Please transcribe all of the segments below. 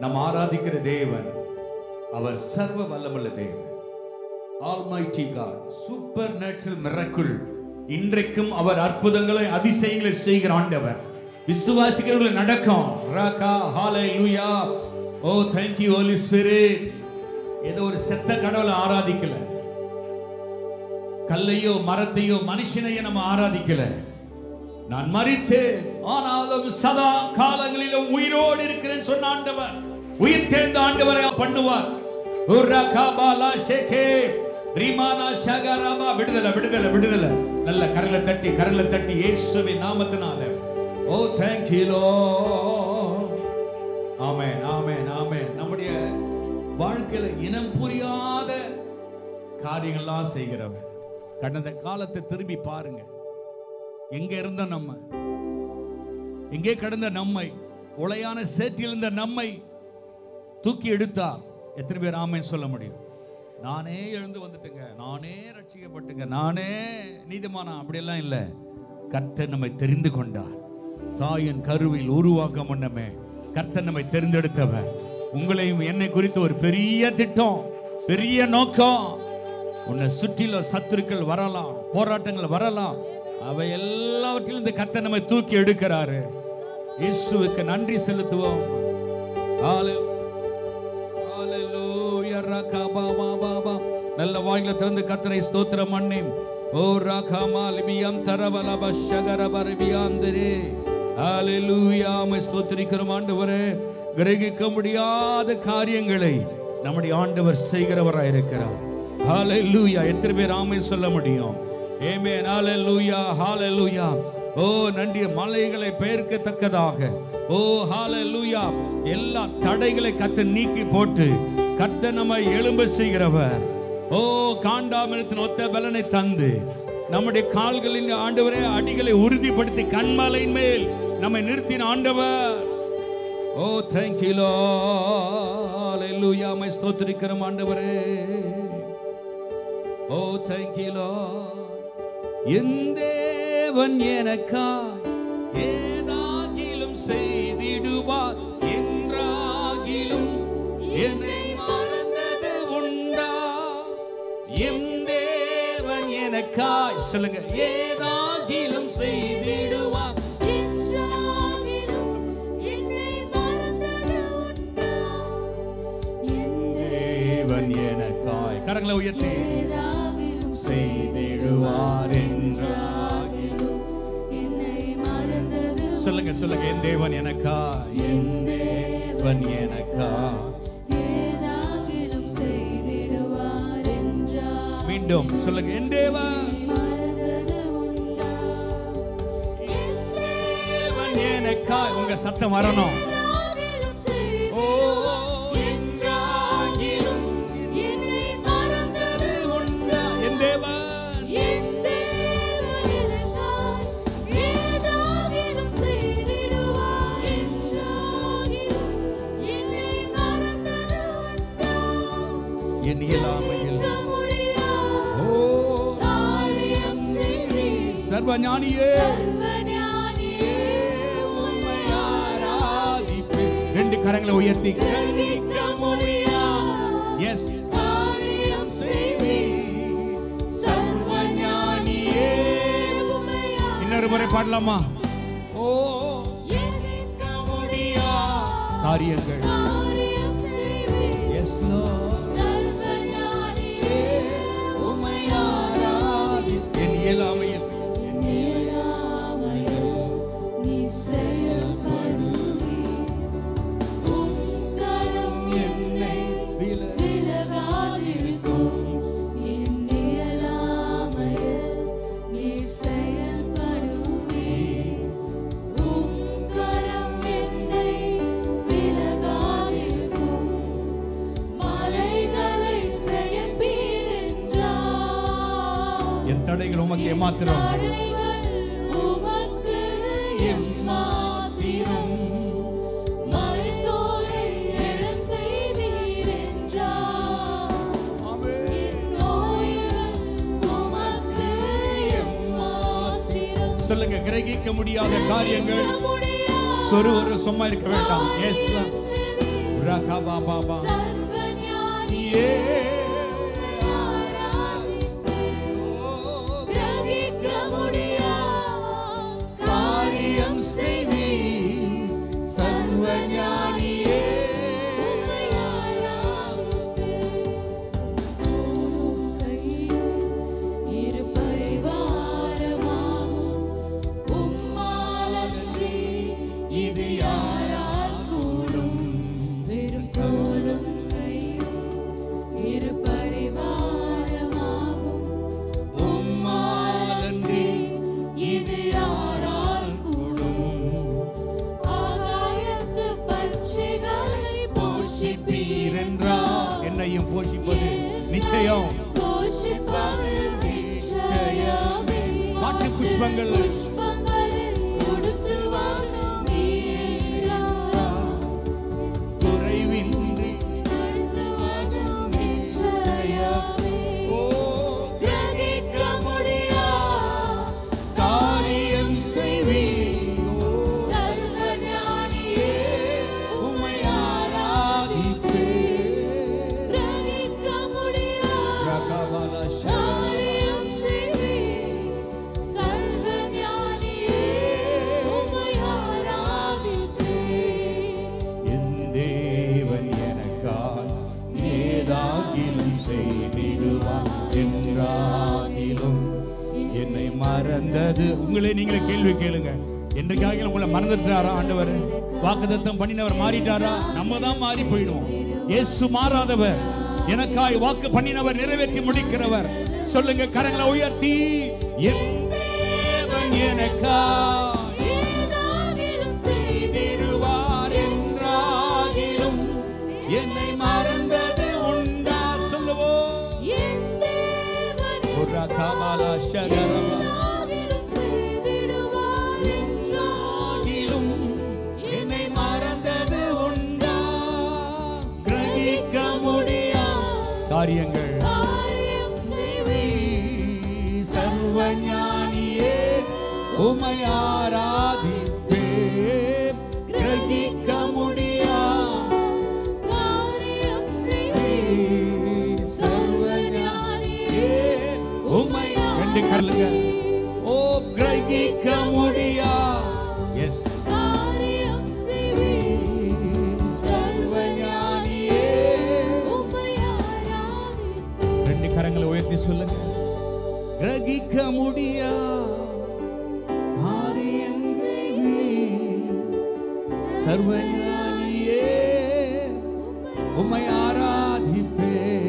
நாம் ஆராதிக்கிற தேவன் அவர் சர்வ வல்லமுள்ள தேவன். Almighty God, supernatural miracle. இன்றைக்கும் அவர் அற்புதங்களை அதிசயங்களை செய்கிற ஆண்டவர். விசுவாசிக்கிறவர்கள் நடக்கும். ராகா ஹalleluya. Oh thank you Holy Spirit. ஏதோ ஒரு செத்த கடவுளை ஆராதிக்கல, கல்லையோ மரத்தையோ மனுஷனையோ நம்ம ஆராதிக்கல. நான் மரித்தேன் ஆனாலும் சதா காலங்களிலும் உயிரோடு இருக்கிறேன் சொன்ன ஆண்டவர் உயிர் தெழுந்த ஆண்டவரை பண்ணுவார். விடுதலை விடுதலை விடுதலை. நல்ல கரங்களை தட்டி இயேசுவின் நாமத்தினால. ஓ thank you Lord. ஆமென் ஆமென் ஆமென். நம்முடைய வாழ்க்கையில இனம் புரியாத காரியங்கள்லாம் செய்கிறவர். கடந்த காலத்தை திரும்பி பாருங்க. எங்க இருந்த நம்ம, எங்கே கடந்த நம்மை, உளையான சேற்றில் இருந்த நம்மை தூக்கி எடுத்தார். எத்தனை பேர் ஆமென் சொல்ல முடியும்? நானே எழுந்து வந்துட்டேங்க, நானே ரட்சிக்கப்பட்டுங்க, நானே நீதிமானா, அப்படியெல்லாம் இல்லை. கர்த்தர் நம்மை தெரிந்து கொண்டார். தாயின் கருவில் உருவாக்க முன்னமே கர்த்தர் நம்மை தெரிந்தெடுத்தவர். உங்களையும் என்னை குறித்து ஒரு பெரிய திட்டம், பெரிய நோக்கம். உன்னை சுற்றிலும் சத்துருக்கள் வரலாம், போராட்டங்கள் வரலாம், அவை எல்லாவற்றிலும் இந்த கர்த்தர் நம்மை தூக்கி எடுக்கிறாரு. இயேசுவுக்கு நன்றி செலுத்துவோம். நல்ல வாயில திறந்து கர்த்தரை ஸ்தோத்திரம் பண்ணி. ஓ ராகமா லிபியம் தரவலப ஷகரபரிபியாந்தரே. ஹalleluya. மை ஸ்தோத்திரிக்கிறோம் ஆண்டவரே. கிரகிக்க முடியாத காரியங்களை நம்முடைய ஆண்டவர் செய்கிறவராய் இருக்கிறார். ஹalleluya. எத்தனை பேர் ஆமென் சொல்ல முடியும்? ஆமென். ஹalleluya ஹalleluya. ஓ நன்றி. மலைகளை பெயர்க்கத்தக்கதாக, ஓ ஹalleluya, எல்லா தடைகளை கர்த்தர் நீக்கி போட்டு கர்த்தர் நம்மை எழும்ப செய்கிறவர். ஓ காண்டாமிருகத்தின் ஒத்த பலனை தந்து நம்முடைய கால்களின் ஆண்டவரே அடிகளை உறுதிப்படுத்தி கண்மலையின் மேல் நம்மை நிறுத்தின ஆண்டவர். Oh thank you Lord. Hallelujah. மை ஸ்தோத்திரிக்கிறோம் ஆண்டவரே. ஓ thank you Lord. என் தேவன் எனக்காய் ஏதாகிலும் செய்திடுவார் என்றாகிலும் என்னை மறந்தது உண்டா? என் தேவன் எனக்காய் சொல்லுங்க, ஏதாகிலும் செய்திடுவார் என்றாகிலும் என்னை மறந்தது உண்டா? என் தேவன் எனக்காய் கரங்களை உயர்த்தி செய்திடுவார் என்றாகிலும் என்னை மறந்தது சொல்லுங்க சொல்லுங்க. என் தேவன் எனக்காய், என் தேவன் எனக்காய் ஏதாகிலும் செய்திடுவார் என்றாகிலும் மீண்டும் சொல்லுங்க. என் தேவன் மறந்தது உண்டா? என் தேவன் எனக்காய். உங்க சத்தம் வரணும். சர்வஞானியே உம்மை ஆராதிப்பேன். ரெண்டு கரங்களை உயர்த்தி எஸ் சர்வஞானியே. இன்னொரு முறை பாடலாமா? ஓ காரியங்கள் எஸ் உம்மை ஆராதிப்பேன். என் இயலாமையில் தடைகள் உமக்கு ஏமாத்திரம், மரித்தோரை எழச் செய்தீர் என்றார். உமக்கு ஏமாத்திரம். சொல்லுங்க. கிரகிக்க முடியாத காரியங்கள் சொருவரு சும்மா இருக்க வேண்டாம். எஸ் ரகபாபா சர்வஞானியே கிரகிக்க முடியா காரியம் செய்வி சர்வஞானியே இரு பரிவாரமாம் உம்மாலன்றி இது யாரால் கூடும் வெறும் தோளும் கையும் இரு பரிவாரமாகும் உம்மாலன்றி இது யாரால் கூடும் ஆகாயத்து பட்சிகளை போஷிப்பீரென்றார் என்னையும் போஷிப்பது நிச்சயம் போஷிப்பது நிச்சயமே காட்டு புஷ்பங்கள் புஷ்பங்களில் கொடுத்து வாழும் நீரென்றார் குறைவின்றி கொடுத்து வாழும் நிச்சயமே கிரகிக்க முடியா காரியம் செய்வி சர்வஞானியே உம்மை ஆராதிப்பே கிரகிக்க முடியா ரகபாலா காரியம் செய்வி சர்வஞானியே உம்மை ஆராதிப்பேன் என் தேவன் எனக்காய் ஏதாகிலும் செய்திடுவான் என்றாகிலும் என்னை மறந்தது. உங்களே நீங்களே கேள்வி கேளுங்க. என்றைக்காக உங்களை மறந்துட்டாரா ஆண்டவர்? வாக்குத்தத்தம் பண்ணினவர் மாறிட்டாரா? நம்ம தான் மாறி போயிடுவோம். இயேசு மாறாதவர், எனக்காய் வாக்கு பண்ணினவர் நிறைவேற்றி முடிக்கிறவர். சொல்லுங்க கரங்களை உயர்த்தி, என் தேவன் எனக்காய் ஏதாகிலும் செய்திடுவார் என்றாகிலும் என்னை மறந்தது உண்டா? சொல்லுவோம். என் தேவன் ஒரு கமலா சகரமா ஏதாகிலும் செய்திடுவார் என்றார் ஆகிலும் என்னை மறந்தது உண்டா? கிரகிக்க முடியா காரியங்கள் காரியம் செய்வி சர்வஞானியே உம்மை ஆராதிப்பே. கிரகிக்க முடியா காரியம் செய்வி சர்வஞானியே உம்மை ரெண்டு கரலுங்க. ஓ கிரகிக்க முடியா. எஸ் காரியம் செய்வி சர்வஞானியே. உம்மை ஆராதிப்பேன் ரெண்டு கரங்களை உயர்த்தி சொல்லுங்க. கிரகிக்க முடியா காரியம் செய்வி சர்வஞானியே உம்மை ஆராதிப்பே.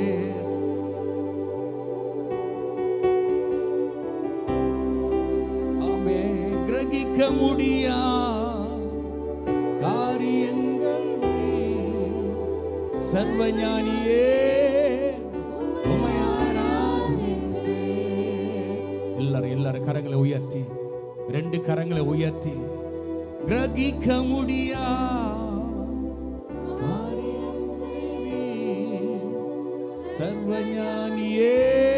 ஆமே. கிரகிக்க முடியா காரியங்கள் சர்வஞானியே உம்மை ஆராதிப்பே. எல்லாரும் கரங்களை உயர்த்தி, ரெண்டு கரங்களை உயர்த்தி, கிரகிக்க முடியா காரியம் செய்வி சர்வஞானியே.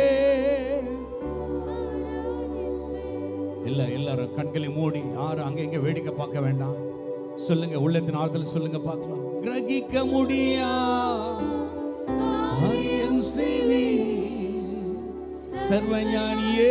எல்லாரும் கண்களை மூடி, யாரும் அங்க இங்க வேடிக்கை பார்க்க வேண்டாம். சொல்லுங்க, உள்ளத்தின் ஆறுதல் சொல்லுங்க பார்க்கலாம். கிரகிக்க முடியா காரியம் செய்வி சர்வஞானியே.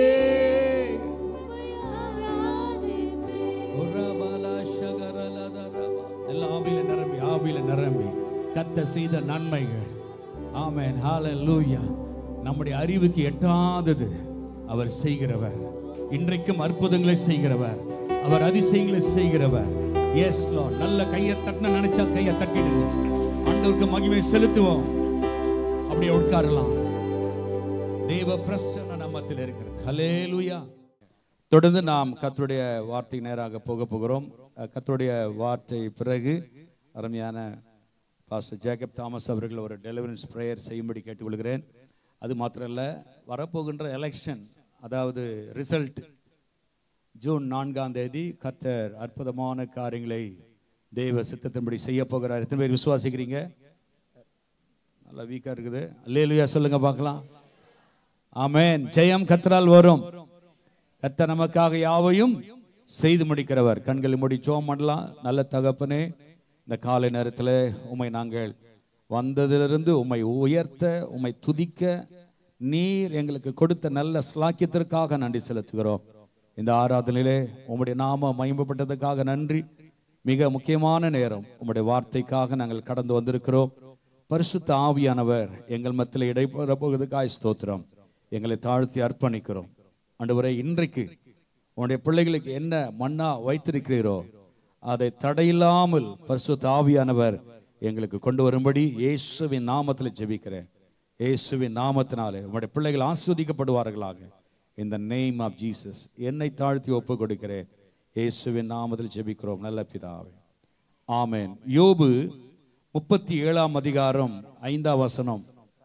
ஆவியில நிரம்பி கத்த செய்த நன்மைகள். ஆமென், ஹalleluya. நம்முடைய அறிவுக்கு எட்டாதது அவர் செய்கிறவர். இன்றைக்கும் அற்புதங்களை செய்கிறவர், அவர் அதிசயங்களை செய்கிறவர். Yes Lord. நல்ல கையை தட்டின நினைச்சா கையை தட்டிடுங்க. ஆண்டவருக்கு மகிமை செலுத்துவோம். அப்படியே உட்காரலாம். தேவ பிரசன்னம் நம்மத்தில் இருக்கிறது. ஹல்லேலூயா. தொடர்ந்து நாம் கர்த்தருடைய வார்த்தை நேராக போகிறோம். கர்த்தருடைய வார்த்தை பிறகு அருமையான பாஸ்டர் ஜேக்கப் தாமஸ் அவர்கள் ஒரு டெலிவரன்ஸ் பிரேயர் செய்யும்படி கேட்டுக்கொள்கிறேன். அது மாத்திரம் இல்லை, வரப்போகின்ற எலெக்ஷன், அதாவது ரிசல்ட் ஜூன் 4ஆம் தேதி கர்த்தர் அற்புதமான காரியங்களை தேவ சித்தத்தின்படி செய்ய போகிறார். எத்தனை பேர் விசுவாசிக்கிறீங்க? நல்லா வீக்கா இருக்குது. அல்லேலூயா சொல்லுங்க பார்க்கலாம். ஆமென். ஜெயம் கர்த்தரால் வரும். கர்த்தர் நமக்காக யாவையும் செய்து முடிக்கிறவர். கண்களை மூடி ஜெபம் பண்ணலாம். நல்ல தகப்பனே, இந்த காலை நேரத்தில் உம்மை நாங்கள் வந்ததிலிருந்து உம்மை உயர்த்த, உம்மை துதிக்க, நீர் எங்களுக்கு கொடுத்த நல்ல ஸ்லாக்கியத்திற்காக நன்றி செலுத்துகிறோம். இந்த ஆராதனையிலே உம்முடைய நாம மகிமைப்பட்டதுக்காக நன்றி. மிக முக்கியமான நேரம், உம்முடைய வார்த்தைக்காக நாங்கள் கடந்து வந்திருக்கிறோம். பரிசுத்த ஆவியானவர் எங்கள் மத்தியில் இடைப்பெற போவதற்காக ஸ்தோத்திரம். எங்களை தாழ்த்தி அர்ப்பணிக்கிறோம். ஆண்டவரே, இன்றைக்கு உன்னுடைய பிள்ளைகளுக்கு என்ன மன்னா வைத்திருக்கிறீரோ அதை தடையில்லாமல் பரிசுத்த ஆவியானவர் எங்களுக்கு கொண்டு வரும்படி இயேசுவின் நாமத்தில் ஜெபிக்கிறேன். இயேசுவின் நாமத்தினாலே உங்களுடைய பிள்ளைகள் ஆசீர்வதிக்கப்படுவார்களாக. In the name of Jesus. என்னை தாழ்த்தி ஒப்பு கொடுக்கிறேன். இயேசுவின் நாமத்தில் ஜெபிக்கிறோம் நல்ல பிதாவே, ஆமென். யோபு 37 அதிகாரம் 5 வசனம்.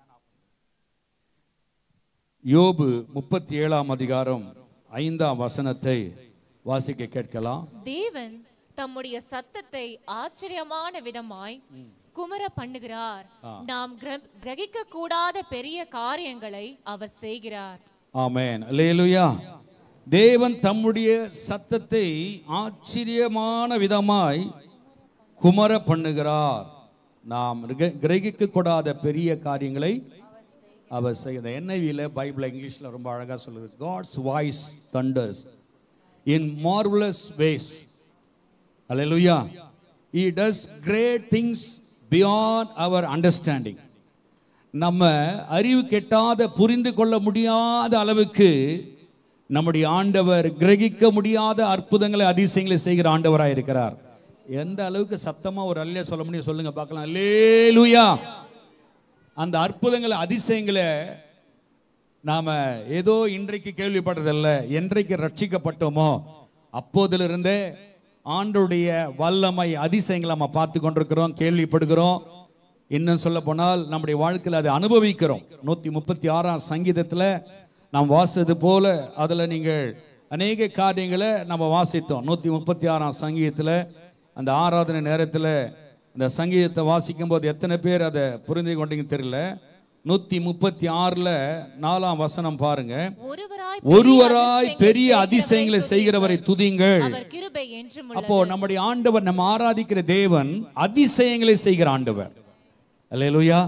யோபு 37 அதிகாரம் 5 வசனத்தை வாசிக்க கேட்கலாம். தேவன் தம்முடைய சத்தத்தை ஆச்சரியமான விதமாய் குமர பண்ணுகிறார். நாம் கிரகிக்க கூடாத பெரிய காரியங்களை அவர் செய்கிறார். ஆமென், அல்லேலூயா. தேவன் தம்முடைய சத்தத்தை ஆச்சரியமான விதமாய் குமர பண்ணுகிறார். நாம் கிரகிக்க கூடாத பெரிய காரியங்களை அவர் செய்த. NIV பைபிள் இங்கிலீஷ்ல ரொம்ப அழகா சொல்லுது. God's voice thunders in marvelous ways. Hallelujah. He does great things beyond our understanding. நம்ம அறிவு கெட்டாத, புரிந்து கொள்ள முடியாத அளவுக்கு நம்முடைய ஆண்டவர் கிரகிக்க முடியாத அற்புதங்களை, அதிசயங்களை செய்கிற ஆண்டவராக இருக்கிறார். எந்த அளவுக்கு சத்தமா ஒரு அல்லேலூயா சொல்ல முடியும் சொல்லுங்க பார்க்கலாம். அல்லேலூயா. அந்த அற்புதங்களை, அதிசயங்களை நாம ஏதோ இன்றைக்கு கேள்விப்பட்டதல்ல. என்றைக்கு ரட்சிக்கப்பட்டோமோ அப்போதிலிருந்தே ஆண்டவருடைய வல்லமை, அதிசயங்களை நம்ம பார்த்து கொண்டிருக்கிறோம், கேள்விப்படுகிறோம். இன்னும் சொல்ல போனால் நம்முடைய வாழ்க்கையில் அதை அனுபவிக்கிறோம். 136 சங்கீதத்தில் நாம் வாசித்தது போல அதில் நீங்கள் அநேக காரியங்களை நம்ம வாசித்தோம். 136 சங்கீதத்தில் அந்த ஆராதனை நேரத்தில் அந்த சங்கீதத்தை வாசிக்கும் போது எத்தனை பேர் அதை புரிந்து கொண்டீங்க தெரியல. 136 4 வசனம் பாருங்க. ஒருவராய் பெரிய அதிசயங்களை செய்கிறவரை துதிங்கள். அப்போ நம்முடைய ஆண்டவர், நம்ம ஆராதிக்கிற தேவன் அதிசயங்களை செய்கிற ஆண்டவர். அல்லேலூயா.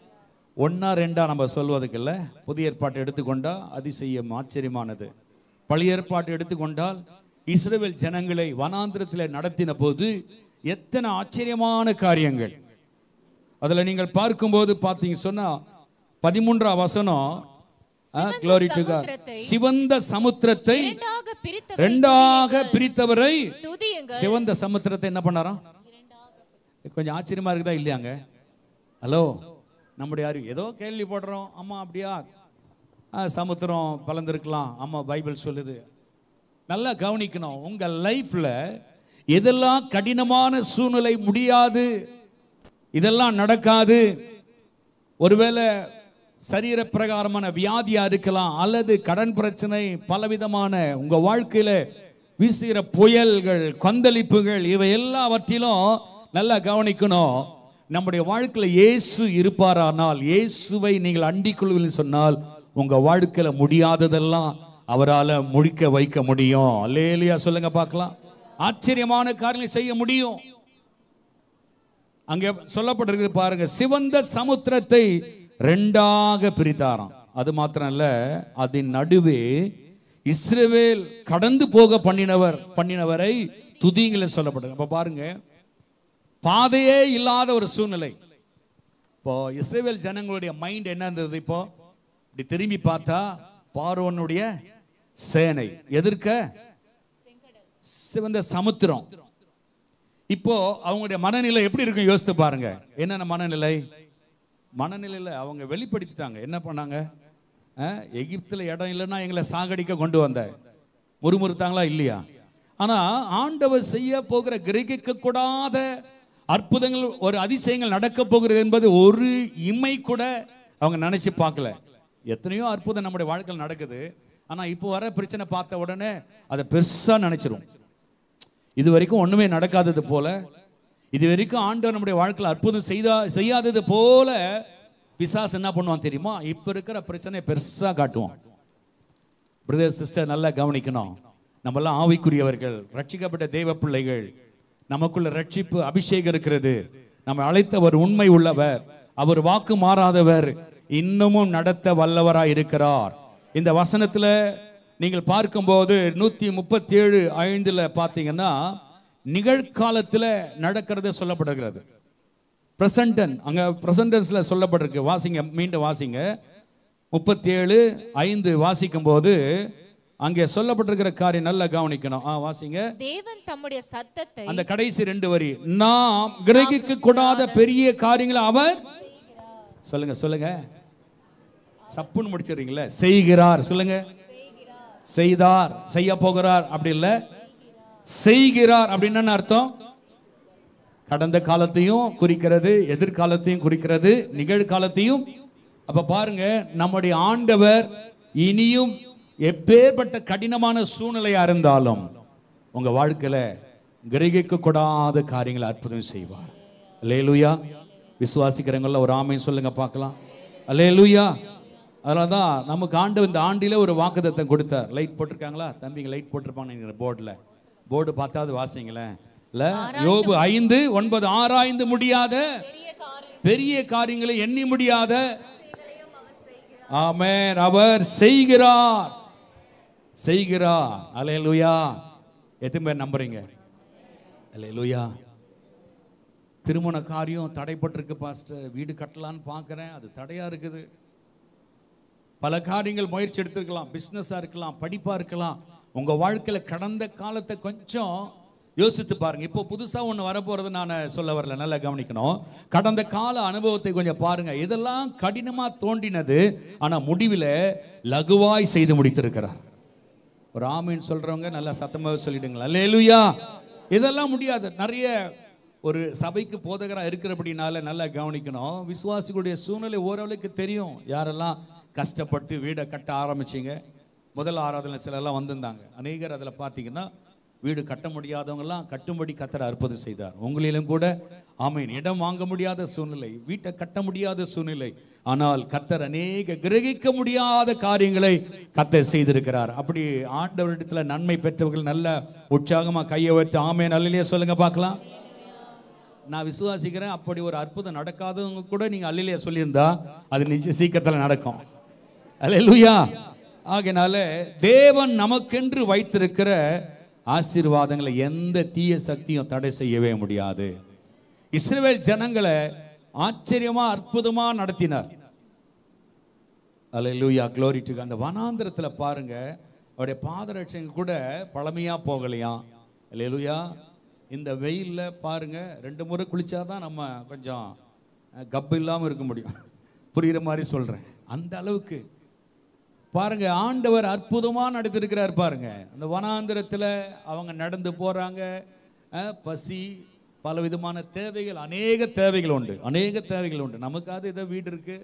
1 2 நம்ம சொல்வதுக்கு இல்லை. புதிய ஏற்பாட்டை எடுத்துக்கொண்டா அதிசயம் ஆச்சரியமானது. பழைய ஏற்பாட்டை எடுத்துக்கொண்டால் இஸ்ரவேல் ஜனங்களை வனாந்திரத்தில் நடத்தின போது எத்தனை ஆச்சரியமான காரியங்கள். அதுல நீங்கள் பார்க்கும்போது பார்த்தீங்க சொன்னா 13 வசனம், glory to God. சிவந்த சமுத்திரத்தை இரண்டாக பிரித்தவரை, சிவந்த சமுத்திரத்தை என்ன பண்ணாராம்? கொஞ்சம் ஆச்சரியமா இருக்குதா இல்லையாங்க? ஹலோ, நம்முடைய அறிவு ஏதோ கேள்விப்படுறோம். அம்மா அப்படியா சமுத்திரம் பலந்திருக்கலாம், அம்மா பைபிள் சொல்லுது. நல்லா கவனிக்கணும். உங்க லைஃப்ல எதெல்லாம் கடினமான சூழ்நிலை, முடியாது, இதெல்லாம் நடக்காது, ஒருவேளை சரீர பிரகாரமான வியாதியா இருக்கலாம், அல்லது கடன் பிரச்சனை, பலவிதமான உங்க வாழ்க்கையில வீசுகிற புயல்கள், கொந்தளிப்புகள், இவை எல்லாவற்றிலும் நல்லா கவனிக்கணும். நம்முடைய வாழ்க்கையில இயேசு இருப்பாரானால், இயேசுவை நீங்கள் அண்டிக் கொள்வீர்கள் சொன்னால் உங்க வாழ்க்கையில முடியாததெல்லாம் அவரால் முடிக்க வைக்க முடியும். அல்லேலூயா சொல்லுங்க பார்க்கலாம். ஆச்சரியமான காரியங்களை செய்ய முடியும். அங்கே சொல்லப்பட்டிருக்கு பாருங்க, சிவந்த சமுத்திரத்தை 2ஆக பிரித்தாராம். அது மாத்திரம் இல்ல, அதன் நடுவே இஸ்ரவேல் கடந்து போக பண்ணினவரை துதிங்களை சொல்லப்பட்டிருக்கு. அப்ப பாருங்க, பாதையே இல்லாத ஒரு சூழ்நிலை. இப்போ இஸ்ரவேல் ஜனங்களுடைய மைண்ட் என்ன இருந்தது? இப்போ இப்படி திரும்பி பார்த்தா பார்வோனுடைய சேனை எதிர்க்க சிவந்த சமுத்திரம். இப்போ அவங்களுடைய மனநிலை எப்படி இருக்கும் யோசித்து பாருங்க. என்னென்ன மனநிலையில் அவங்க வெளிப்படுத்திட்டாங்க. என்ன பண்ணாங்க? எகிப்துல இடம் இல்லைன்னா எங்களை சாகடிக்க கொண்டு வந்த முறுமுறுத்தாங்களா இல்லையா? ஆனா ஆண்டவர் செய்ய போகிற கிரகிக்க கூடாத அற்புதங்கள், ஒரு அதிசயங்கள் நடக்க போகிறது என்பது ஒரு இமை கூட அவங்க நினைச்சு பார்க்கல. எத்தனையோ அற்புதம் நம்முடைய வாழ்க்கையில் நடக்குது. ஆனா இப்போ வர பிரச்சனை பார்த்த உடனே அதை பெருசா நினைச்சிரும். இது வரைக்கும் ஒண்ணுமே நடக்காதது போல, இது வரைக்கும் ஆண்டவர் நம்முடைய வாழ்க்கையில் அற்புதம் செய்யாதது போல பிசாசு என்ன பண்ணுவான் தெரியுமா? இப்ப இருக்கிற பிரச்சனை பெருசா காட்டுவான். பிரதர் சிஸ்டர் நல்லா கவனிக்கணும். நம்ம எல்லாம் ஆவிக்குரியவர்கள், ரட்சிக்கப்பட்ட தேவ பிள்ளைகள். நமக்குள்ள ரட்சிப்பு அபிஷேகம் இருக்கிறது. நம்ம அழைத்தவர் உண்மை உள்ளவர், அவர் வாக்கு மாறாதவர், இன்னமும் நடத்த வல்லவராய் இருக்கிறார். இந்த வசனத்துல நீங்கள் பார்க்கும்போது 137:5 பார்த்தீங்கன்னா நிகழ்காலத்துல நடக்கிறது சொல்லப்படுகிறது. பிரசன்டன் அங்க பிரசன்டென்ஸ்ல சொல்லப்பட்டிருக்கு. வாசிங்க, மீண்டும் வாசிங்க. 37:5 வாசிக்கும் போது அங்கே சொல்லப்பட்டிருக்கிற காரியம் நல்லா கவனிக்கணும். வாசிங்க. தேவன் தம்முடைய சத்தத்தை, அந்த கடைசி 2 வரி, நாம் கிரகிக்க கூடாத பெரிய காரியங்களை அவர் சொல்லுங்க சொல்லுங்க, சப்புன்னு முடிச்சிடுறீங்களே, செய்கிறார். சொல்லுங்க, செய்தார், செய்ய போகிறார் அப்படி இல்ல, செய்கிறார் அப்படின்னு என்ன அர்த்தம்? கடந்த காலத்தையும் குறிக்கிறது, எதிர்காலத்தையும் குறிக்கிறது, நிகழ்காலத்தையும். அப்ப பாருங்க, நம்முடைய ஆண்டவர் இனியும் எப்பேற்பட்ட கடினமான சூழ்நிலையா இருந்தாலும் உங்க வாழ்க்கையில கிரகிக்க கூடாத காரியங்களை அற்புதம் செய்வார். அல்லேலூயா. விசுவாசிக்கிறவங்கள ஒரு ஆமென் சொல்லுங்க பார்க்கலாம். அல்லேலூயா. அதனாலதான் நமக்கு ஆண்டவர் இந்த ஆண்டில ஒரு வாக்குத்தத்தம் கொடுத்தார். லைட் போட்டிருக்காங்களா தம்பிங்க? லைட் போட்டிருப்பாங்க போர்டுல. போர்டு பார்த்தாவது வாசிங்களேன். யோபு 5:9, ஆராய்ந்து முடியாத பெரிய காரியங்களை எண்ணி முடியாத, ஆமென், அவர் செய்கிறார், செய்கிறார். அல்லேலூயா. எத்தனை பேர் நம்புறீங்க? அல்லேலூயா. திருமண காரியம் தடைப்பட்டிருக்கு பாஸ்டர், வீடு கட்டலான்னு பார்க்கிறேன், அது தடையா இருக்குது. பல காரியங்கள் முயற்சி எடுத்திருக்கலாம், பிசினஸா இருக்கலாம், படிப்பா இருக்கலாம். உங்க வாழ்க்கையில கடந்த காலத்தை கொஞ்சம் யோசித்து பாருங்க. இப்போ புதுசா ஒண்ணு வரப்போறது நான் சொல்ல வரல, நல்லா கவனிக்கணும். கடந்த கால அனுபவத்தை கொஞ்சம் பாருங்க. இதெல்லாம் கடினமா தோன்றினது, ஆனா முடிவில் லகுவாய் செய்து முடித்திருக்கிறார். ஒரு ஆமீன் சொல்றவங்க நல்லா சத்தமாக சொல்லிடுங்களா. அல்லேலூயா. இதெல்லாம் முடியாது. நிறைய ஒரு சபைக்கு போதகரா இருக்கிறபடினால நல்லா கவனிக்கணும். விசுவாசிகளுடைய சூழ்நிலை ஓரளவுக்கு தெரியும். யாரெல்லாம் கஷ்டப்பட்டு வீடை கட்ட ஆரம்பிச்சிங்க. முதல் ஆராதனை சிலர்லாம் வந்திருந்தாங்க. அநேகர் அதில் பார்த்தீங்கன்னா வீடு கட்ட முடியாதவங்கெல்லாம் கட்டும்படி கர்த்தர் அற்புதம் செய்தார். உங்களிலும் கூட ஆமென். இடம் வாங்க முடியாத சூழ்நிலை, வீட்டை கட்ட முடியாத சூழ்நிலை, ஆனால் கர்த்தர் அநேக கிரகிக்க முடியாத காரியங்களை கர்த்தர் செய்திருக்கிறார். அப்படி ஆண்டவரிடத்துல நன்மை பெற்றவர்கள் நல்ல உற்சாகமா கையை வைத்து ஆமென் அல்லேலூயா சொல்லுங்க பார்க்கலாம். நான் விசுவாசிக்கிறேன், அப்படி ஒரு அற்புதம் நடக்காதவங்க கூட நீங்க அல்லேலூயா சொல்லியிருந்தா அது நிச்சயம் சீக்கிரத்தில் நடக்கும். அல்லேலூயா. ஆகையினால தேவன் நமக்கென்று வைத்திருக்கிற ஆசீர்வாதங்களை எந்த தீய சக்தியும் தடை செய்யவே முடியாது. இஸ்ரவேல் ஜனங்களை ஆச்சரியமா அற்புதமா நடத்தினார். அல்லேலூயா, glory to God. அந்த வனாந்திரத்துல பாருங்க, அவருடைய பாதரட்சங்க கூட பழமையா போகலையாம். அல்லேலூயா. இந்த வெயில்ல பாருங்க 2 முறை குளிச்சாதான் நம்ம கொஞ்சம் கப்பு இல்லாம இருக்க முடியும். புரியுற மாதிரி சொல்றேன். அந்த அளவுக்கு பாருங்க ஆண்டவர் அற்புதமா நடத்திருக்கிறார். பாருங்க அந்த வனாந்திரத்துல அவங்க நடந்து போறாங்க. பசி, பல விதமான தேவைகள், அநேக தேவைகள் உண்டு, அநேக தேவைகள் உண்டு. நமக்காவது ஏதோ வீடு இருக்கு.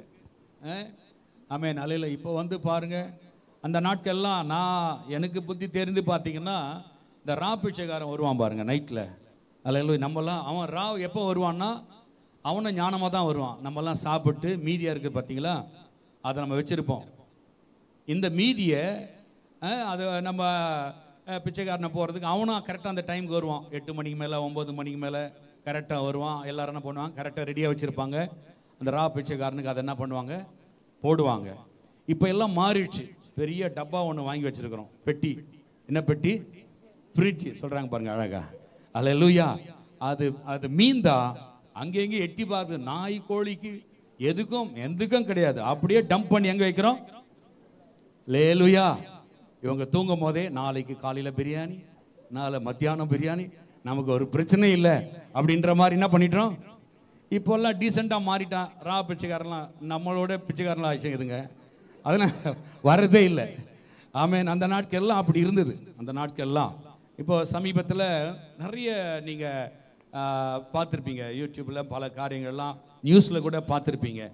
ஆமென் அல்லேலூயா. இப்போ வந்து பாருங்க, அந்த நாட்கள்லாம் நான் எனக்கு புத்தி தெரிந்து பார்த்தீங்கன்னா இந்த ரா பிச்சைக்காரன் வருவான் பாருங்க நைட்டில். அல்லேலூயா. நம்மலாம் அவன் ரா எப்போ வருவான்னா அவனும் ஞானமாக தான் வருவான். நம்மலாம் சாப்பிட்டு மீதியாக இருக்குது பார்த்தீங்களா, அதை நம்ம வச்சுருப்போம். இந்த மீதியை அது நம்ம பிச்சைக்காரனை போகிறதுக்கு அவனும் கரெக்டாக அந்த டைமுக்கு வருவான். 8 மணிக்கு மேலே 9 மணிக்கு மேலே கரெக்டாக வருவான். எல்லாரும் என்ன பண்ணுவாங்க, கரெக்டாக ரெடியாக வச்சுருப்பாங்க. அந்த ரா பிச்சைக்காரனுக்கு அதை என்ன பண்ணுவாங்க, போடுவாங்க. இப்போ எல்லாம் மாறிடுச்சு. பெரிய டப்பா ஒன்று வாங்கி வச்சுருக்கிறோம், பெட்டி. என்ன பெட்டி? ஃப்ரிட்ஜ் சொல்கிறாங்க பாருங்க அழகா. அல்லேலூயா. அது மீந்தா அங்கெங்கே எட்டி பார்த்து நாய் கோழிக்கு எதுக்கும் கிடையாது. அப்படியே டம்ப் பண்ணி எங்கே வைக்கிறோம்? அல்லேலூயா. இவங்க தூங்கும் போதே நாளைக்கு காலையில் பிரியாணி, நாளை மத்தியானம் பிரியாணி, நமக்கு ஒரு பிரச்சனை இல்லை அப்படின்ற மாதிரி என்ன பண்ணிட்டோம். இப்போல்லாம் டீசெண்டாக மாறிட்டான். ரா பிச்சைக்காரன்லாம் நம்மளோட பிச்சைக்காரன்லாம் ஆயிடுச்சுங்க. அதெல்லாம் வரதே இல்லை. ஆமென். அந்த நாட்கள்லாம் அப்படி இருந்தது. அந்த நாட்கள்லாம் இப்போ சமீபத்தில் நிறைய நீங்கள் பார்த்துருப்பீங்க. யூடியூப்பில் பல காரியங்கள்லாம் நியூஸில் கூட பார்த்துருப்பீங்க.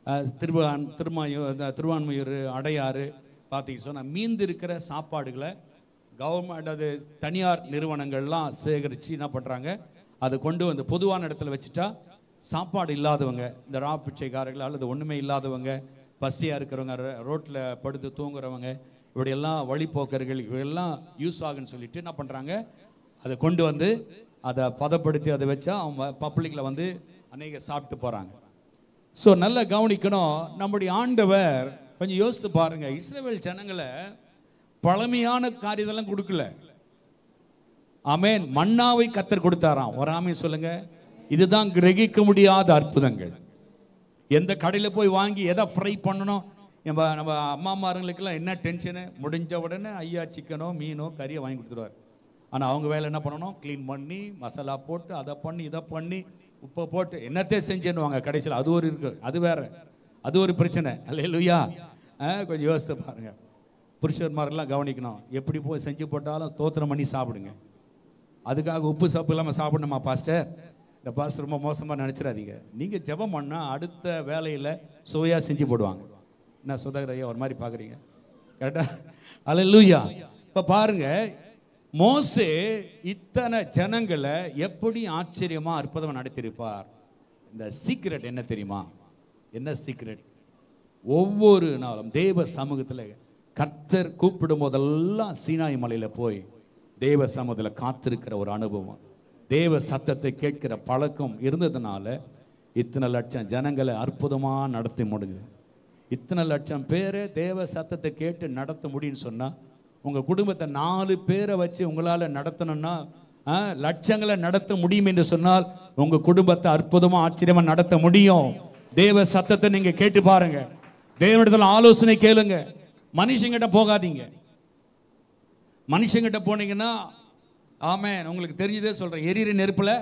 திருவான்மையூர், அடையாறு பார்த்தீங்க சொன்னால் மீந்து இருக்கிற சாப்பாடுகளை கவர்மெண்ட், அது தனியார் நிறுவனங்கள்லாம் சேகரித்து என்ன பண்ணுறாங்க, அதை கொண்டு வந்து பொதுவான இடத்துல வச்சுட்டா சாப்பாடு இல்லாதவங்க, இந்த ரா பிச்சைக்காரர்கள் அல்லது ஒன்றுமே இல்லாதவங்க, பசியாக இருக்கிறவங்க, ரோட்டில் படுத்து தூங்குறவங்க, இப்படியெல்லாம் வழிபோக்கர்கள், இவெல்லாம் யூஸ் ஆகுன்னு சொல்லிட்டு என்ன பண்ணுறாங்க, அதை கொண்டு வந்து அதை பதப்படுத்தி அதை வச்சா அவங்க பப்ளிக்கில் வந்து அநேக சாப்பிட்டு போகிறாங்க. ஸோ நல்லா கவனிக்கணும். நம்முடைய ஆண்டவர் கொஞ்சம் யோசித்து பாருங்க, இஸ்ரவேல் ஜனங்களை பழமையான காரியத்தெல்லாம் கொடுக்கல. ஆமென். மன்னாவை கர்த்தர் கொடுத்தாராம். ஒரு ஆமென் சொல்லுங்க. இதுதான் கிரகிக்க முடியாத அற்புதங்கள். எந்த கடையில் போய் வாங்கி எதை ஃப்ரை பண்ணணும், நம்ம அம்மாமாருங்களுக்கெல்லாம் என்ன டென்ஷனு, முடிஞ்ச உடனே ஐயா சிக்கனோ மீனோ கறியை வாங்கி கொடுத்துருவார். ஆனால் அவங்க வேலை என்ன பண்ணணும், க்ளீன் பண்ணி மசாலா போட்டு அதை பண்ணி இதை பண்ணி உப்பை போட்டு என்னத்தே செஞ்சுன்னுவாங்க கடைசியில். அது ஒரு இருக்கு, அது வேற, அது ஒரு பிரச்சனை. அல்லேலூயா. கொஞ்சம் யோசித்து பாருங்க. புருஷர்மாரெல்லாம் கவனிக்கணும். எப்படி போய் செஞ்சு போட்டாலும் ஸ்தோத்திரம் பண்ணி சாப்பிடுங்க. அதுக்காக உப்பு சப்பு இல்லாமல் சாப்பிடணுமா பாஸ்டர்? இந்த பாஸ்டர் ரொம்ப மோசமாக நினச்சிடாதீங்க. நீங்கள் ஜெபம் பண்ணால் அடுத்த வேலையில் சுவையாக செஞ்சு போடுவாங்க. என்ன சுதாகர் ஐயா ஒரு மாதிரி பார்க்குறீங்க? கரெக்டா? அல்லேலூயா. இப்போ பாருங்க, மோசே இத்தனை ஜனங்களை எப்படி ஆச்சரியமா அற்புதம் நடத்தியிருப்பார். இந்த சீக்ரெட் என்ன தெரியுமா? என்ன சீக்ரெட்? ஒவ்வொரு நாளும் தேவ சமூகத்தில் கர்த்தர் கூப்பிடும் போதெல்லாம் சீனாய் மலையில் போய் தேவ சமூகத்தில் காத்திருக்கிற ஒரு அனுபவம், தேவ சத்தத்தை கேட்கிற பழக்கம் இருந்ததுனால இத்தனை லட்சம் ஜனங்களை அற்புதமாக நடத்தி முடியுது. இத்தனை லட்சம் பேரை தேவ சத்தத்தை கேட்டு நடத்த முடியும்னு சொன்னால், உங்கள் குடும்பத்தை 4 பேரை வச்சு உங்களால் நடத்தணும்னா லட்சங்களை நடத்த முடியும் என்று சொன்னால் உங்கள் குடும்பத்தை அற்புதமாக ஆச்சரியமாக நடத்த முடியும். தேவ சத்தத்தை நீங்கள் கேட்டு பாருங்க. தேவனிடத்தில் ஆலோசனை கேளுங்க. மனுஷங்கிட்ட போகாதீங்க. மனுஷங்கிட்ட போனீங்கன்னா ஆமென், உங்களுக்கு தெரிஞ்சதே சொல்கிறேன், எரியிற நெருப்பில்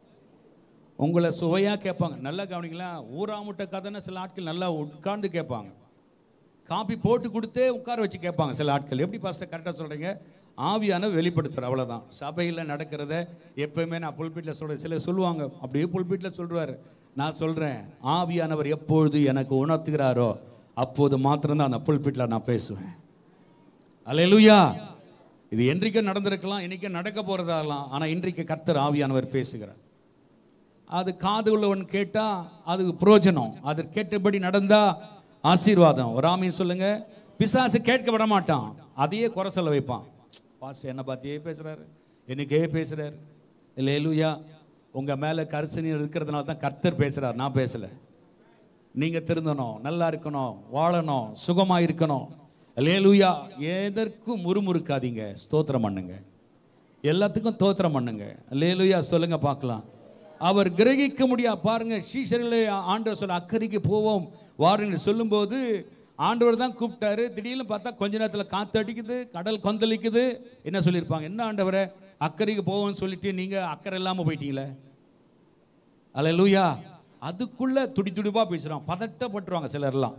உங்களை சுவையாக கேட்பாங்க. நல்லா கவனிக்கலாம். ஊராமுட்டை கதைன்னு சில ஆட்கள் நல்லா உட்கார்ந்து கேட்பாங்க. காப்பி போட்டு கொடுத்தே உட்கார வச்சு கேட்பாங்க சில ஆட்கள். எப்படி பாஸ்டர் கரெக்டாக சொல்கிறீங்க? ஆவியான வெளிப்படுத்துகிற, அவ்வளோதான். சபையில் நடக்கிறத எப்போயுமே நான் புல்பீட்டில் சொல்கிறேன். சிலர் சொல்லுவாங்க, அப்படியே புல்பீட்டில் சொல்கிறாரு. நான் சொல்கிறேன், ஆவியானவர் எப்பொழுது எனக்கு உணர்த்துகிறாரோ அப்போது மாத்திரம்தான் அந்த புல்பீட்டில் நான் பேசுவேன். அல்லேலூயா. இது என்றைக்கு நடந்திருக்கலாம், இன்னைக்கு நடக்க போகிறதாகலாம். ஆனால் இன்றைக்கு கர்த்தர் ஆவியானவர் பேசுகிறார். அது காது உள்ளவன் கேட்டால் அது பிரயோஜனம், அது கேட்டபடி நடந்தா ஆசீர்வாதம். ஒரு ஆமீன் சொல்லுங்க. பிசாசு கேட்க விட மாட்டான், அதையே குறை சொல்ல வைப்பான். பாஸ்டர் என்ன பார்த்தியே பேசுறாரு, எனக்கே பேசுறாரு. அல்லேலூயா. உங்க மேல கரிசனை இருக்கிறதுனால தான் கர்த்தர் பேசுறார், நான் பேசல. நீங்க திருந்தணும், நல்லா இருக்கணும், வாழணும், சுகமா இருக்கணும். அல்லேலூயா. எதற்கும் முறுமுறுக்காதீங்க, ஸ்தோத்திரம் பண்ணுங்க. எல்லாத்துக்கும் ஸ்தோத்திரம் பண்ணுங்க. அல்லேலூயா சொல்லுங்க பார்க்கலாம். அவர் கிரகிக்க முடியா. பாருங்க, சீஷர்களே ஆண்டவர் சொல்ல அக்கறைக்கு போவோம் வாருன்னு சொல்லும்போது ஆண்டவர் தான் கூப்பிட்டாரு. திடீர்னு பார்த்தா கொஞ்ச நேரத்தில் காற்று அடிக்குது, கடல் கொந்தளிக்குது. என்ன சொல்லியிருப்பாங்க? என்ன ஆண்டவரை அக்கறைக்கு போவோம்னு சொல்லிட்டு நீங்க அக்கறை இல்லாமல் போயிட்டீங்களே. அல்லேலூயா. அதுக்குள்ள துடிப்பா பேசுறான், பதட்டப்பட்டுருவாங்க சிலர்லாம்.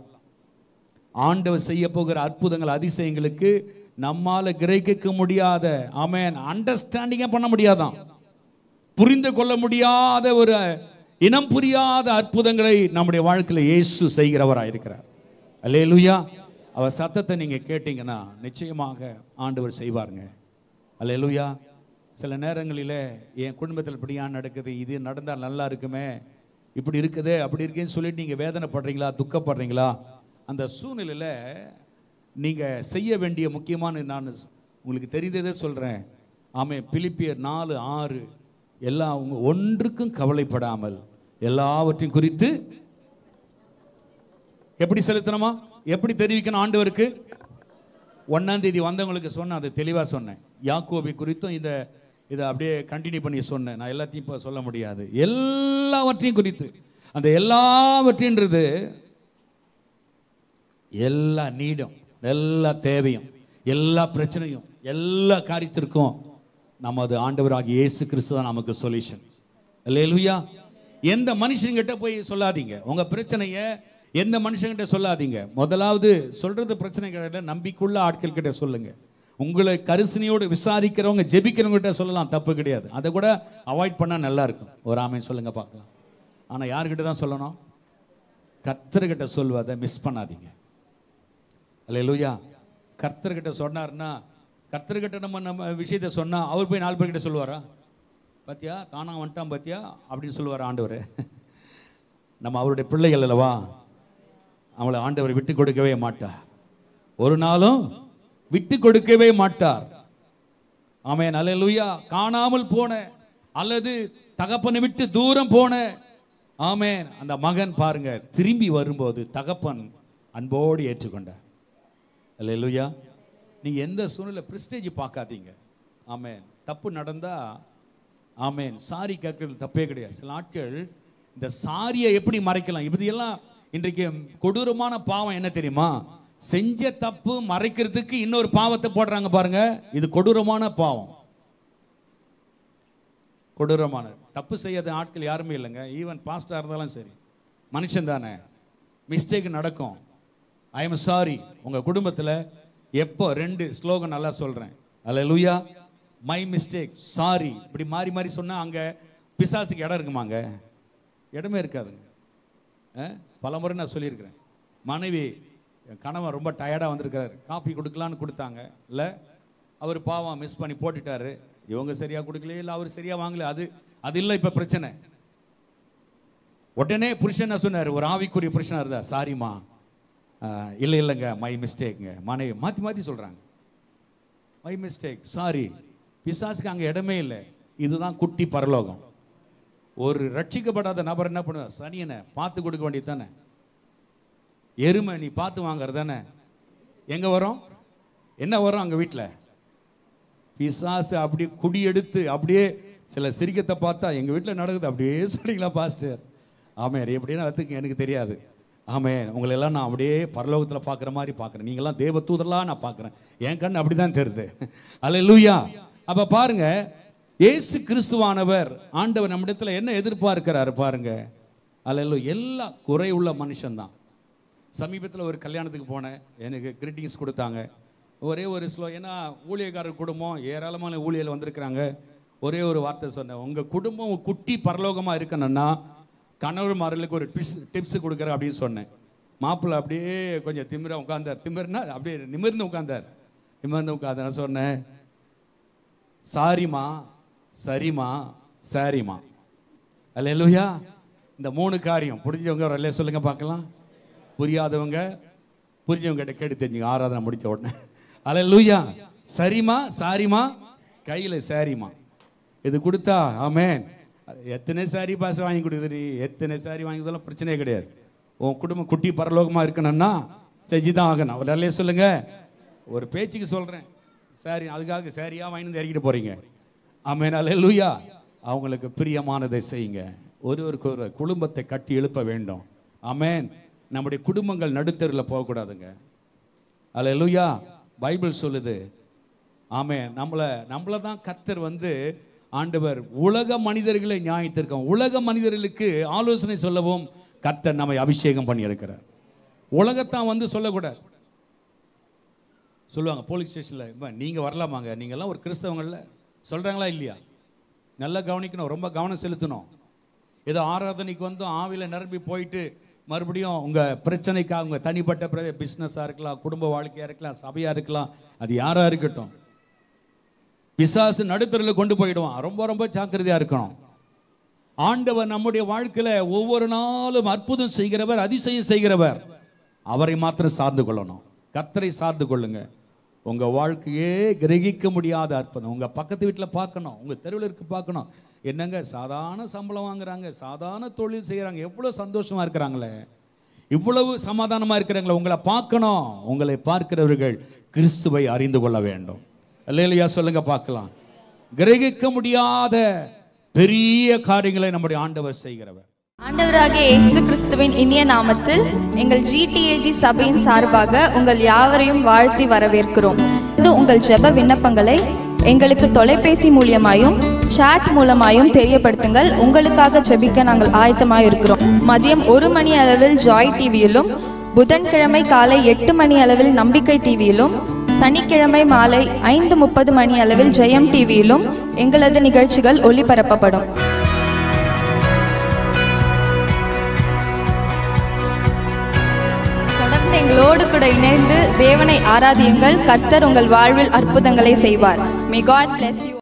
ஆண்டவர் செய்ய போகிற அற்புதங்கள் அதிசயங்களுக்கு நம்மால கிரகிக்க முடியாத, ஆமென், அண்டர்ஸ்டாண்டிங்கே பண்ண முடியாதான், புரிந்து கொள்ள முடியாத ஒரு இனம் புரியாத அற்புதங்களை நம்முடைய வாழ்க்கையில் இயேசு செய்கிறவராக இருக்கிறார். அல்லேலூயா. அவர் சத்தத்தை நீங்க கேட்டீங்கன்னா நிச்சயமாக ஆண்டவர் செய்வாருங்க. அல்லேலூயா. சில நேரங்களில் என் குடும்பத்தில் இப்படியா நடக்குது, இது நடந்தால் நல்லா இருக்குமே, இப்படி இருக்குது அப்படி இருக்குன்னு சொல்லிட்டு நீங்கள் வேதனைப்படுறீங்களா, துக்கப்படுறீங்களா? அந்த சூழ்நிலையில் நீங்கள் செய்ய வேண்டிய முக்கியமான, நான் உங்களுக்கு தெரிந்ததே சொல்கிறேன். ஆமே, பிலிப்பியர் 4:6, எல்லாம் உங்க ஒன்றுக்கும் கவலைப்படாமல் எல்லாவற்றையும் குறித்து எப்படி செலுத்தணுமா, எப்படி தெரிவிக்கணும் ஆண்டவருக்கு? 1ஆம் தேதி வந்தவங்களுக்கு சொன்னேன், அது தெளிவாக சொன்னேன். யாக்கோபை குறித்தும் இதை அப்படியே கண்டினியூ பண்ணி சொன்னேன். நான் எல்லாத்தையும் இப்போ சொல்ல முடியாது. எல்லாவற்றையும் குறித்து, அந்த எல்லாவற்றின்றது எல்லா நீடும், எல்லா தேவையும், எல்லா பிரச்சனையும், எல்லா காரியத்திற்கும் நமது ஆண்டவராகிய இயேசு கிறிஸ்து தான் நமக்கு சொல்யூஷன். அல்லேலூயா. எந்த மனுஷங்கிட்ட போய் சொல்லாதீங்க உங்க பிரச்சனையை, எந்த மனுஷங்கிட்ட சொல்லாதீங்க. முதலாவது சொல்றது பிரச்சனை கிடையாது, நம்பிக்கையுள்ள ஆட்கள் கிட்ட சொல்லுங்க. உங்களை கரிசனையோடு விசாரிக்கிறவங்க, ஜெபிக்கிறவங்க கிட்ட சொல்லலாம், தப்பு கிடையாது. அதை கூட அவாய்ட் பண்ணா நல்லா இருக்கும். ஒரு ஆமென் சொல்லுங்க பார்க்கலாம். ஆனா யாருக்கிட்ட தான் சொல்லணும்? கர்த்தர்கிட்ட சொல்வதை மிஸ் பண்ணாதீங்க. அல்லேலூயா. கர்த்தர்கிட்ட சொன்னார்னா, கர்த்தர்கிட்ட நம்ம விஷயத்தை சொன்னா அவர் போய் 4 பேர்கிட்ட சொல்லுவாரா? பாத்தியா காணாம வந்துட்டான் பாத்தியா அப்படின்னு சொல்லுவார் ஆண்டவர். நம்ம அவருடைய பிள்ளைகள் அல்லவா, அவளை ஆண்டவரை விட்டு கொடுக்கவே மாட்டார், ஒரு நாளும் விட்டு கொடுக்கவே மாட்டார். ஆமென். அல்லேலூயா. காணாமல் போன அல்லது தகப்பனை விட்டு தூரம் போன ஆமென் அந்த மகன் பாருங்க திரும்பி வரும்போது தகப்பன் அன்போடு ஏற்றுக்கொண்டார். அல்லேலூயா. நீங்க எந்த சூழ்நிலை பிரெஸ்டேஜ் பார்க்காதீங்க. ஆமென். தப்பு நடந்தா ஆமென் சாரி கேட்கறது தப்பே கிடையாது. சில ஆட்கள் இந்த சாரியை எப்படி மறைக்கலாம், இப்படியெல்லாம் இன்றைக்கு கொடூரமான பாவம் என்ன தெரியுமா? செஞ்ச தப்பு மறைக்கிறதுக்கு இன்னொரு பாவத்தை போடுறாங்க பாருங்க. இது கொடூரமான பாவம். கொடூரமான தப்பு செய்யாத ஆட்கள் யாருமே இல்லைங்க. ஈவன் பாஸ்டா இருந்தாலும் சரி, மனுஷன் தானே, மிஸ்டேக் நடக்கும். I am sorry. உங்க குடும்பத்தில் எப்போ 2 ஸ்லோகன் நல்லா சொல்றேன். அல்லேலூயா. மை மிஸ்டேக், சாரி, இப்படி மாறி மாறி சொன்னா அங்க பிசாசுக்கு இடம் இருக்குமாங்க? இடமே இருக்காதுங்க. பலமுறை நான் சொல்லியிருக்கிறேன். மனைவி கணவன் ரொம்ப டயர்டாக வந்திருக்கிறாரு, காஃபி கொடுக்கலான்னு கொடுத்தாங்க. இல்லை அவர் பாவம் மிஸ் பண்ணி போட்டுட்டாரு. இவங்க சரியா கொடுக்கல, இல்லை அவர் சரியா வாங்கல. அது இல்லை இப்போ பிரச்சனை. உடனே புருஷன் என்ன சொன்னார்? ஒரு ஆவிக்குரிய புருஷனா இருந்தா, சாரிம்மா, இல்லை இல்லைங்க, மை மிஸ்டேக்குங்க. மனைவி மாற்றி மாற்றி சொல்கிறாங்க, மை மிஸ்டேக், சாரி. பிசாசுக்கு அங்கே இடமே இல்லை. இதுதான் குட்டி பரலோகம். ஒரு ரட்சிக்கப்படாத நபர் என்ன பண்ணுவார்? சனியனை பார்த்து கொடுக்க வேண்டியது தானே. எருமை நீ பார்த்து வாங்குறது தானே. எங்கே வரும்? என்ன வரும் அங்கே வீட்டில்? பிசாசு அப்படியே குடி எடுத்து அப்படியே சில சிரிக்கத்தை பார்த்தா எங்கள் வீட்டில் நடக்குது அப்படியே சொல்றீங்களா பாஸ்டர்? ஆமாம், எப்படின்னா அதுக்கு எனக்கு தெரியாது. ஆமாம், உங்களெல்லாம் நான் அப்படியே பரலோகத்தில் பார்க்குற மாதிரி பார்க்குறேன். நீங்களாம் தேவ தூதரெல்லாம் நான் பார்க்குறேன். என் கண் அப்படி தான் தெரியுது. அல்லேலூயா. அப்போ பாருங்க, இயேசு கிறிஸ்துவானவர் ஆண்டவர் நம்மிடத்துல என்ன எதிர்பார்க்கிறாரு பாருங்க. அல்லேலூயா. எல்லா குறை உள்ள மனுஷன்தான். சமீபத்தில் ஒரு கல்யாணத்துக்கு போனேன். எனக்கு கிரீட்டிங்ஸ் கொடுத்தாங்க. ஒரே ஒரு ஏன்னா ஊழியக்காரர் குடும்பம் ஏராளமான ஊழியர்கள் வந்திருக்கிறாங்க. ஒரே ஒரு வார்த்தை சொன்னேன், உங்கள் குடும்பம் குட்டி பரலோகமாக இருக்கணும்னா கணவன்மார்களுக்கு ஒரு டிப்ஸ் கொடுக்குறேன் அப்படின்னு சொன்னேன். மாப்பிள்ளை அப்படியே கொஞ்சம் திமிர உட்கார்ந்தார். திமிர்னா அப்படியே நிமிர்ந்து உட்கார்ந்தார். நான் சொன்னேன், சாரிமா, சரிமா, சாரிமா. அல்லேலூயா. இந்த 3 காரியம் புரிஞ்சவங்க ஒரு சொல்லுங்க பார்க்கலாம். புரியாதவங்க புரிஞ்சவங்க கிட்ட கேட்டு தெரிஞ்சுங்க ஆராதனை முடிச்ச உடனே. அல்லேலூயா. சரிமா, சாரிமா, கையில் சாரிமா. இது கொடுத்தா ஆமென். எத்தனை சாரி பாஸ் வாங்கி கொடுக்குது, எத்தனை சாரி வாங்கி கொடுத்தாலும் பிரச்சனையே கிடையாது. உன் குடும்பம் குட்டி பரலோகமாக இருக்கணும்னா செஞ்சுதான் ஆகணும். ஒரு சொல்லுங்க. ஒரு பேச்சுக்கு சொல்கிறேன், சாரி, அதுக்காக சாரியாக வாங்கி இறக்கிட்டு போகிறீங்க. ஆமென். அல்லேலூயா. அவங்களுக்கு பிரியமானதை செய்யுங்க. ஒருவருக்கு ஒரு குடும்பத்தை கட்டி எழுப்ப வேண்டும். ஆமென். நம்முடைய குடும்பங்கள் நடுத்தரில் போகக்கூடாதுங்க. அல்லேலூயா. பைபிள் சொல்லுது. ஆமென். நம்மளை தான் கர்த்தர் ஆண்டவர் உலக மனிதர்களை நியாயத்திற்கும் உலக மனிதர்களுக்கு ஆலோசனை சொல்லவும் கர்த்தர் நம்மை அபிஷேகம் பண்ணி இருக்கிறார். உலகத்தான் சொல்லக்கூடாது. சொல்லுவாங்க போலீஸ் ஸ்டேஷனில், நீங்கள் வரலாமாங்க, நீங்கள்லாம் ஒரு கிறிஸ்தவங்கள சொல்கிறாங்களா இல்லையா? நல்லா கவனிக்கணும், ரொம்ப கவனம் செலுத்தணும். ஏதோ ஆராதனைக்கு ஆவியில் நிரம்பி போயிட்டு மறுபடியும் உங்கள் பிரச்சனைக்காக உங்கள் தனிப்பட்ட பிஸ்னஸாக இருக்கலாம், குடும்ப வாழ்க்கையாக இருக்கலாம், சபையாக இருக்கலாம், அது யாராக இருக்கட்டும், பிசாசு நடுத்தரில் கொண்டு போயிடுவான். ரொம்ப ரொம்ப ஜாக்கிரதையாக இருக்கணும். ஆண்டவர் நம்முடைய வாழ்க்கையில் ஒவ்வொரு நாளும் அற்புதம் செய்கிறவர், அதிசயம் செய்கிறவர். அவரை மாத்திரம் சார்ந்து கொள்ளணும். கர்த்தரை சார்ந்து கொள்ளுங்க. உங்கள் வாழ்க்கையே கிரகிக்க முடியாத அற்புதம் உங்கள் பக்கத்து வீட்டில் பார்க்கணும், உங்கள் தெருவில் இருக்கு பார்க்கணும். என்னங்க சாதாரண சம்பளம் வாங்குறாங்க, சாதாரண தொழில் செய்கிறாங்க, எவ்வளோ சந்தோஷமாக இருக்கிறாங்களே, இவ்வளவு சமாதானமாக இருக்கிறாங்களே, உங்களை பார்க்கணும். உங்களை பார்க்கிறவர்கள் கிறிஸ்துவை அறிந்து கொள்ள வேண்டும். அல்லேலூயா சொல்லுங்க பார்க்கலாம். கிரகிக்க முடியாத பெரிய காரியங்களை நம்முடைய ஆண்டவர் செய்கிறவர். ஆண்டவராகிய இயேசு கிறிஸ்துவின் இனிய நாமத்தில் எங்கள் GTAG சபையின் சார்பாக உங்கள் யாவரையும் வாழ்த்தி வரவேற்கிறோம். இது உங்கள் ஜெப விண்ணப்பங்களை எங்களுக்கு தொலைபேசி மூலமாயும் சாட் மூலமாயும் தெரியப்படுத்துங்கள். உங்களுக்காக ஜெபிக்க நாங்கள் ஆயத்தமாக இருக்கிறோம். மதியம் 1 மணி அளவில் ஜாய் டிவியிலும், புதன்கிழமை காலை 8 மணி அளவில் நம்பிக்கை டிவியிலும், சனிக்கிழமை மாலை 5:30 மணி அளவில் ஜெயம் டிவியிலும் எங்களது நிகழ்ச்சிகள் ஒளிபரப்பப்படும். தொடர்ந்து எங்களோடு கூட இணைந்து தேவனை ஆராதியுங்கள். கர்த்தர் உங்கள் வாழ்வில் அற்புதங்களை செய்வார். May God bless you.